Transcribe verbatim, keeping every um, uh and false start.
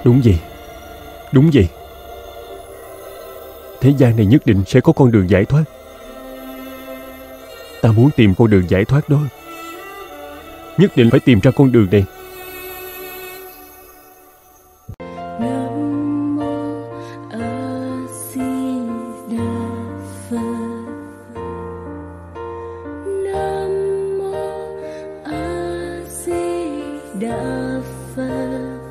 Đúng vậy. Đúng vậy. Thế gian này nhất định sẽ có con đường giải thoát. Ta muốn tìm con đường giải thoát đó. Nhất định phải tìm ra con đường này. Nam mô A Di Đà Phật. Nam mô A Di Đà Phật.